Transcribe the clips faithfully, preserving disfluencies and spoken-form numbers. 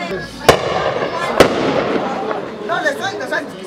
No le suelta, Sánchez.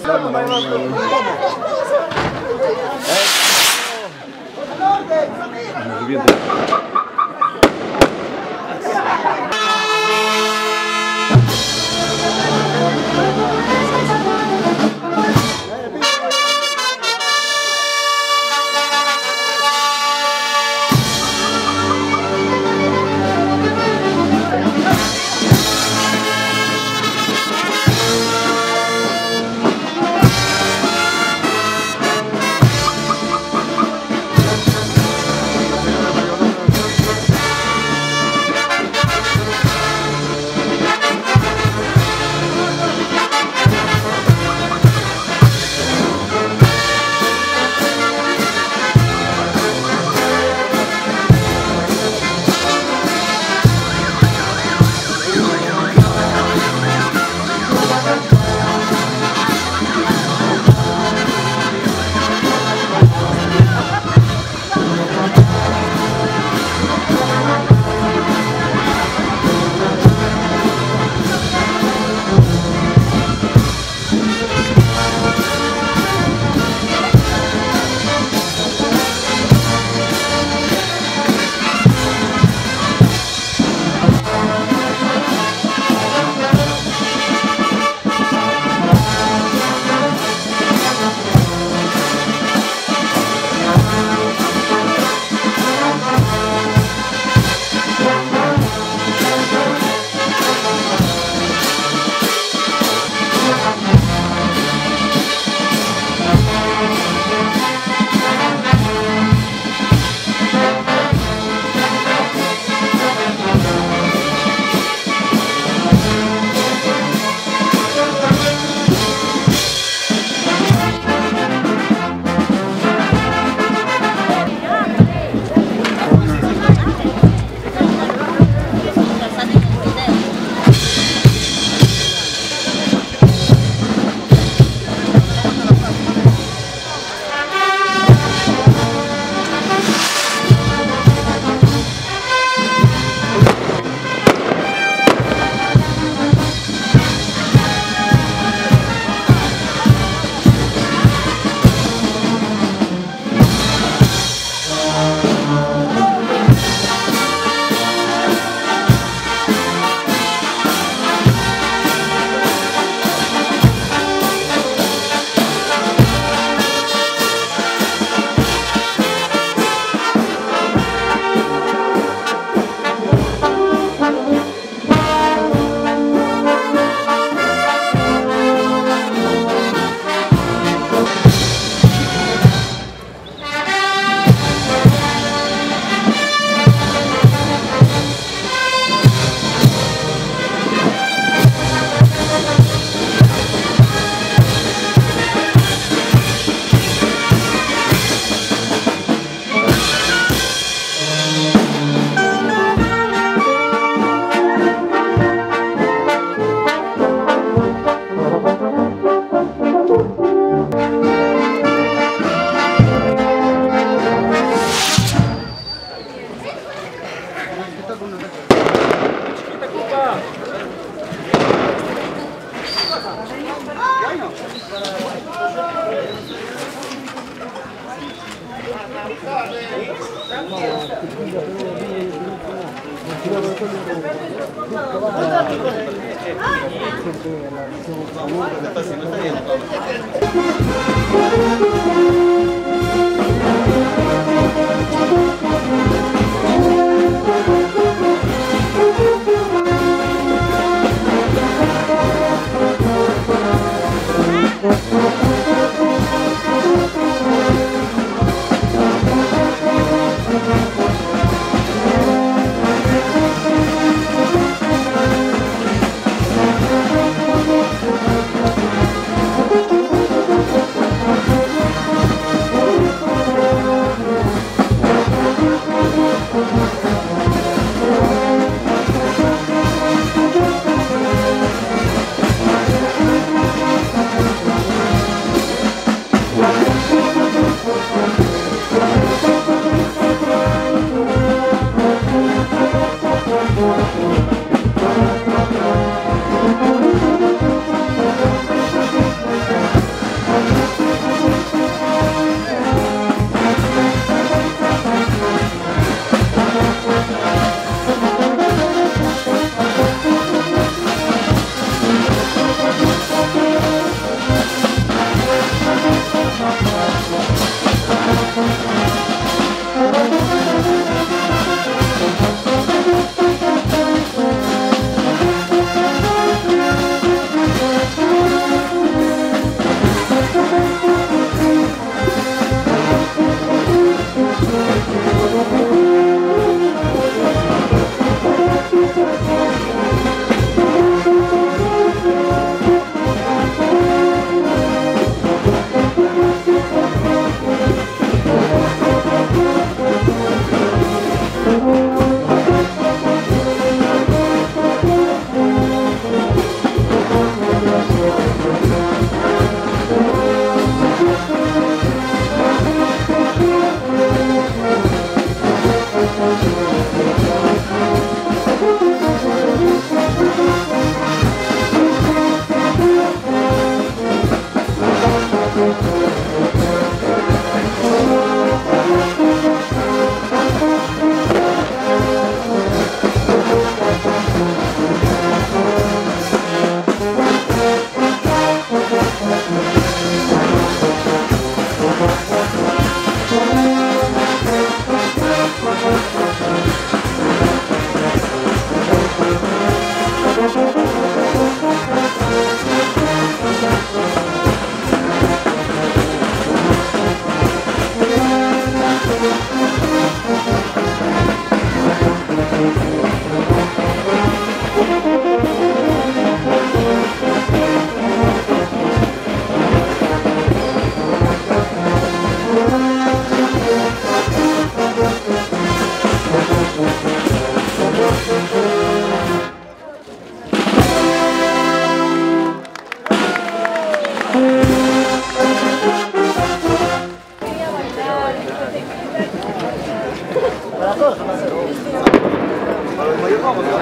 Para todos. Para los mayores vamos,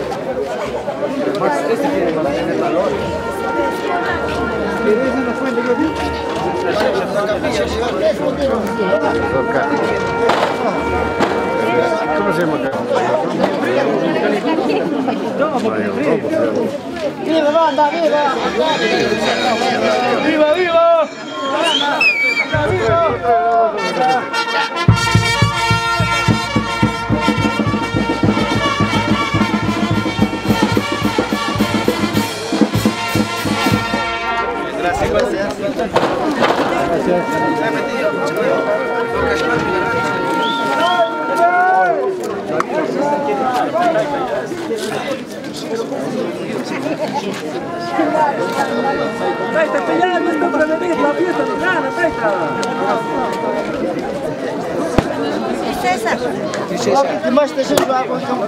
más este tiene más tener valor. ¿Pero esa no fue el de yo vi? ¿Cómo se llama acá? ¡Viva, banda, viva! ¡Viva, viva! ¡Viva! Gracias, gracias. Gracias. Taita, ya no está para venir la fiesta de gana, Taita. César. ¿Qué más te sirve a contar?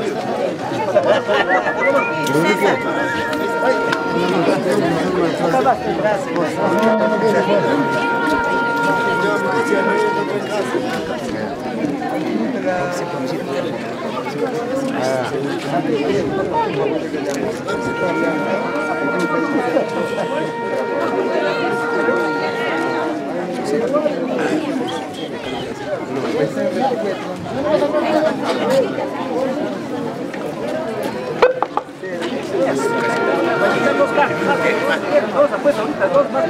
Pues ahorita dos más.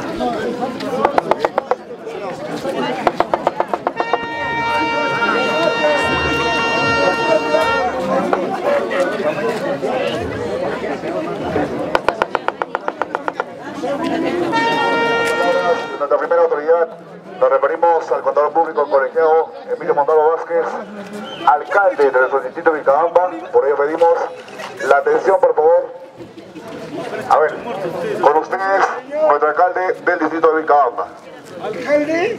Nuestra primera autoridad, nos referimos al contador público colegiado Emilio Mondado Vázquez, alcalde de nuestro distrito de Vilcabamba. Por ello pedimos la atención, por favor. A ver, con ustedes, nuestro alcalde del distrito de Vilcabamba. ¿Alcalde?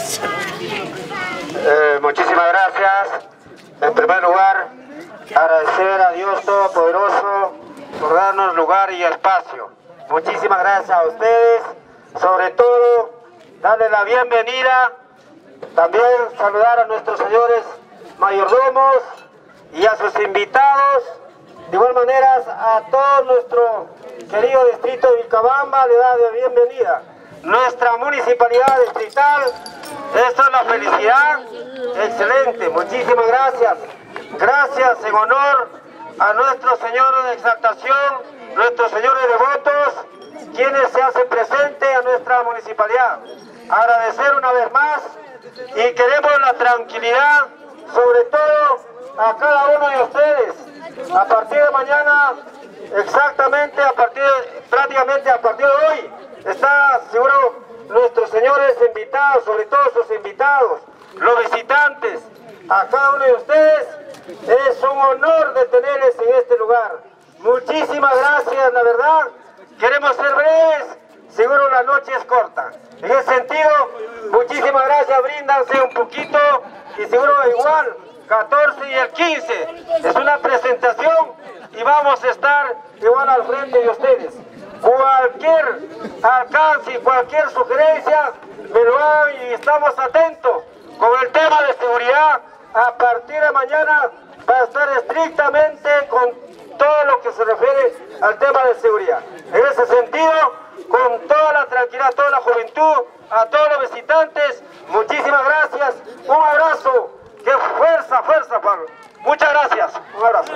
Eh, muchísimas gracias. En primer lugar, agradecer a Dios Todopoderoso por darnos lugar y espacio. Muchísimas gracias a ustedes. Sobre todo, darle la bienvenida. También saludar a nuestros señores mayordomos y a sus invitados. De igual manera, a todo nuestro querido distrito de Vilcabamba le da de bienvenida. Nuestra municipalidad distrital, esto es la felicidad. Excelente, muchísimas gracias. Gracias en honor a nuestros señores de exaltación, nuestros señores devotos, quienes se hacen presentes a nuestra municipalidad. Agradecer una vez más y queremos la tranquilidad, sobre todo a cada uno de ustedes. A partir de mañana, exactamente a partir de, prácticamente a partir de hoy, está seguro nuestros señores invitados, sobre todo sus invitados, los visitantes, a cada uno de ustedes. Es un honor de tenerles en este lugar. Muchísimas gracias, la verdad. Queremos ser breves, seguro la noche es corta. En ese sentido, muchísimas gracias, bríndanse un poquito y seguro igual, catorce y el quince, es una presentación y vamos a estar igual al frente de ustedes. Cualquier alcance y cualquier sugerencia, me lo hagan y estamos atentos con el tema de seguridad. A partir de mañana va a estar estrictamente con todo lo que se refiere al tema de seguridad. En ese sentido, con toda la tranquilidad, toda la juventud, a todos los visitantes, muchísimas gracias, un abrazo, que fuerza, fuerza, Pablo. Muchas gracias, un abrazo.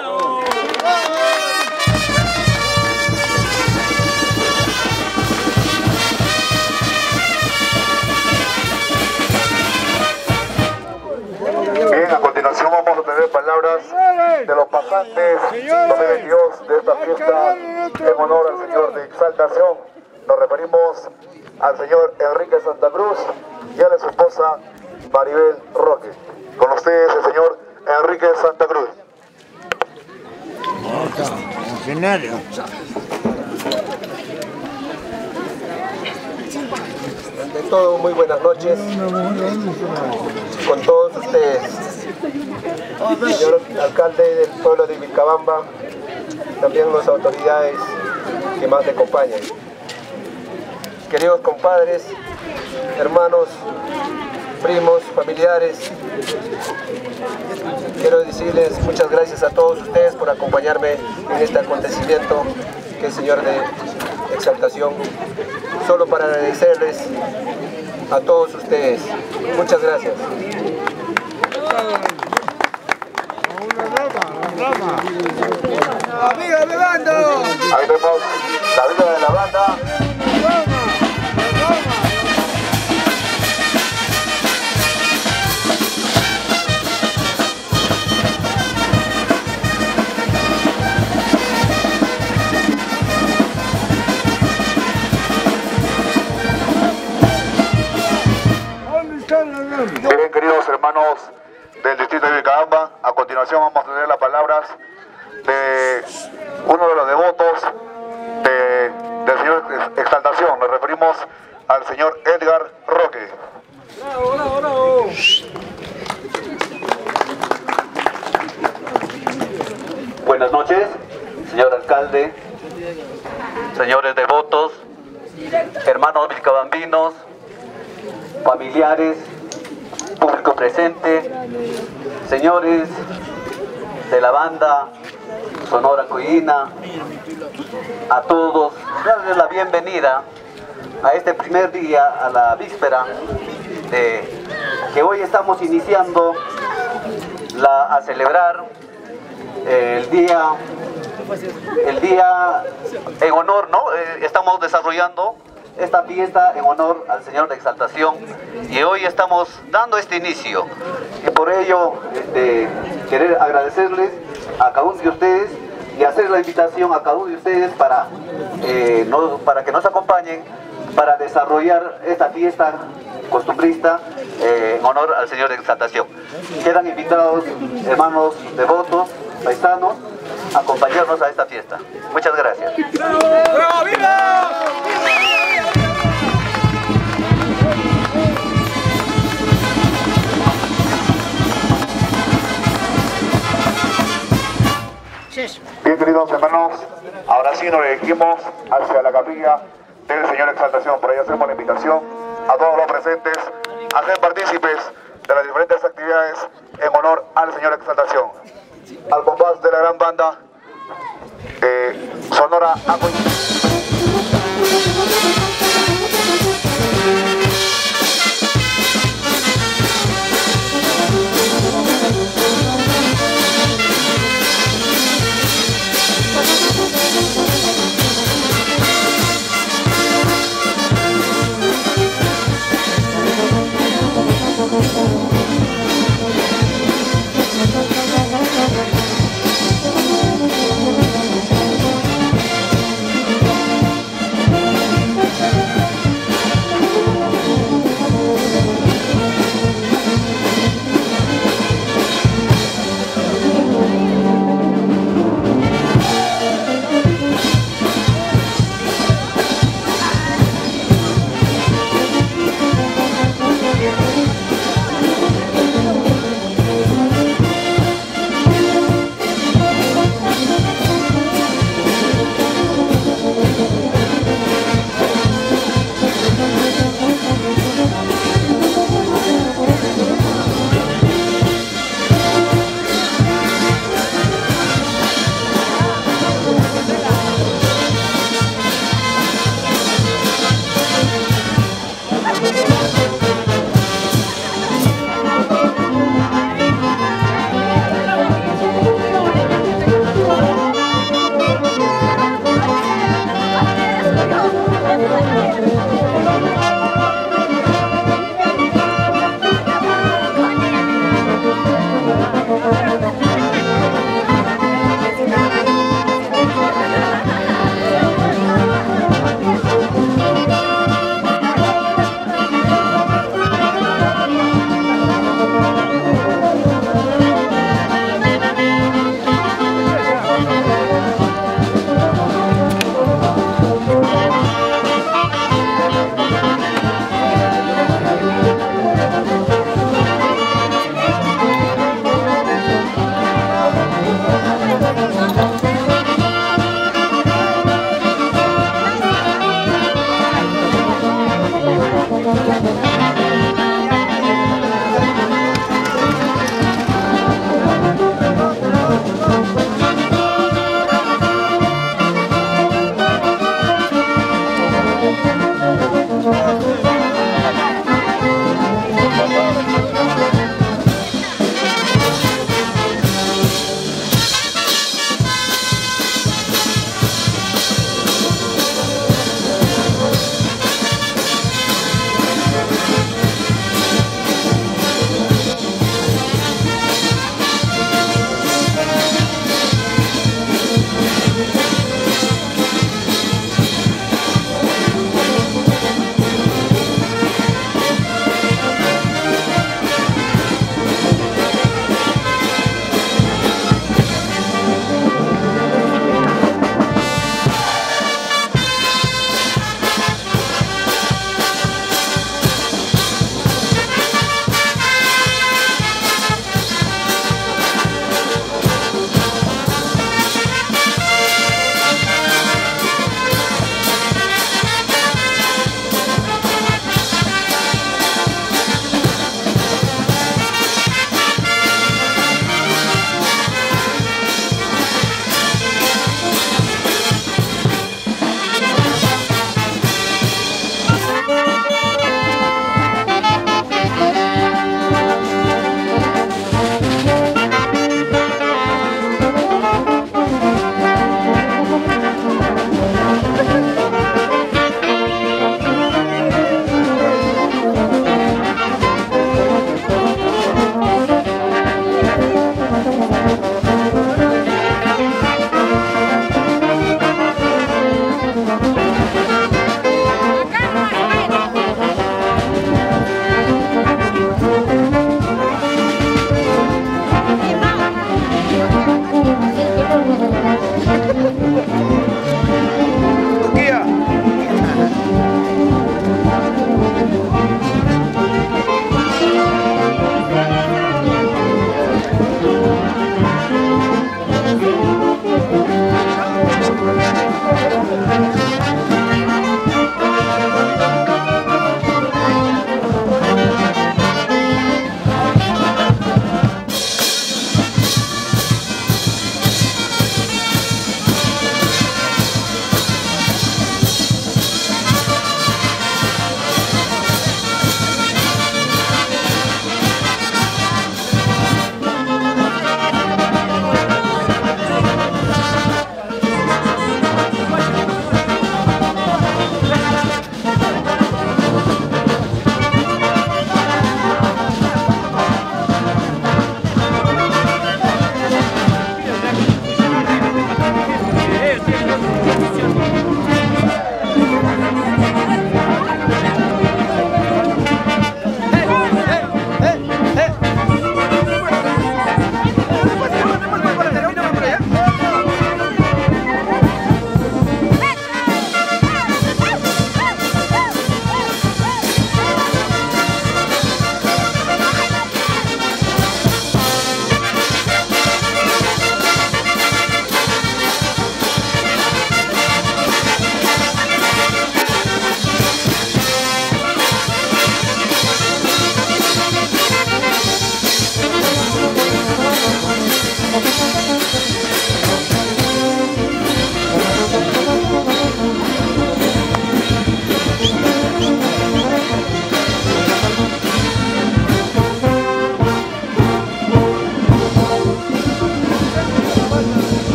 Bien, a continuación vamos a tener palabras de los pasantes dos mil veintidós de esta fiesta en honor al señor de exaltación. Nos referimos al señor Enrique Santa Cruz y a la su esposa Maribel Roque. Con ustedes el señor Enrique Santa Cruz. Ante todo, muy buenas noches con todos ustedes. Señor alcalde del pueblo de Vilcabamba, también las autoridades que más le acompañan. queridos compadres, hermanos, primos, familiares, quiero decirles muchas gracias a todos ustedes por acompañarme en este acontecimiento que es Señor de Exaltación. Solo para agradecerles a todos ustedes. Muchas gracias. ¡Amiga de banda! Ahí vemos la vida de la banda. Bien, queridos hermanos del distrito de Vilcabamba, a continuación vamos a tener las palabras de uno de los devotos de, del Señor Exaltación. Nos referimos al señor Edgar Roque. ¡Bravo, bravo, bravo! Buenas noches, señor alcalde, señores devotos, hermanos vilcabambinos, familiares, público presente, señores de la banda Sonora Coyina, a todos, darles la bienvenida a este primer día, a la víspera de que hoy estamos iniciando la, a celebrar el día, el día en honor, ¿no? Eh, estamos desarrollando esta fiesta en honor al Señor de Exaltación y hoy estamos dando este inicio y por ello este, querer agradecerles a cada uno de ustedes y hacer la invitación a cada uno de ustedes para, eh, no, para que nos acompañen para desarrollar esta fiesta costumbrista eh, en honor al Señor de Exaltación. Quedan invitados hermanos devotos, paisanos, a acompañarnos a esta fiesta. Muchas gracias. ¡Bravo! ¡Bravo! ¡Viva! Bien, queridos hermanos, ahora sí nos dirigimos hacia la capilla del Señor Exaltación. Por ahí hacemos la invitación a todos los presentes a ser partícipes de las diferentes actividades en honor al Señor Exaltación. Al compás de la gran banda eh, Sonora Coyina.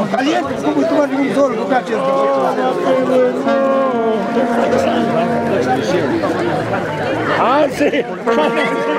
Caliente, como tomar un solo, gracias. Ah, sí.